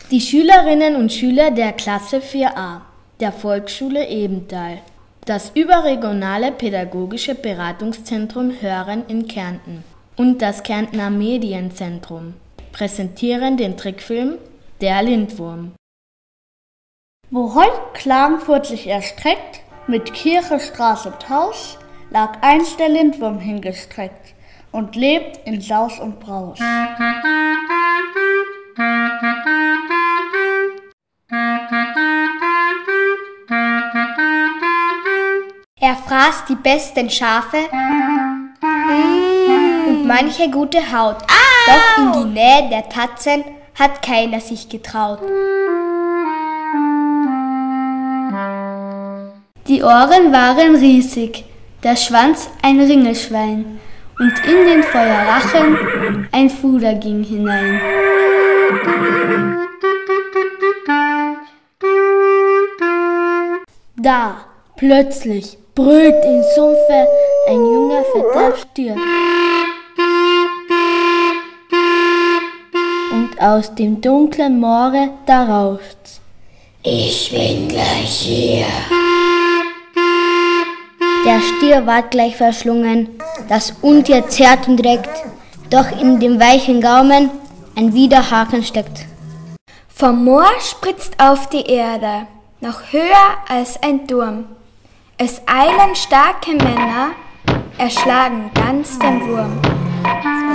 Die Schülerinnen und Schüler der Klasse 4a der Volksschule Ebenthal, das überregionale pädagogische Beratungszentrum Hören in Kärnten und das Kärntner Medienzentrum präsentieren den Trickfilm Der Lindwurm. Wo heut Klagenfurt sich erstreckt, mit Kirche, Straße und Haus, lag einst der Lindwurm hingestreckt und lebt in Saus und Braus. Er fraß die besten Schafe und manche gute Haut. Doch in die Nähe der Tatzen hat keiner sich getraut. Die Ohren waren riesig, der Schwanz ein Ringelschwein und in den Feuerrachen ein Fuder ging hinein. Da, plötzlich, brüllt im Sumpfe ein junger, fetter Stier. Und aus dem dunklen Moore, da rauscht's. Ich bin gleich hier. Der Stier ward gleich verschlungen, das Untier zerrt und reckt, doch in dem weichen Gaumen ein Widerhaken steckt. Vom Moor spritzt auf die Erde, noch höher als ein Turm. Es eilen starke Männer, erschlagen ganz den Wurm.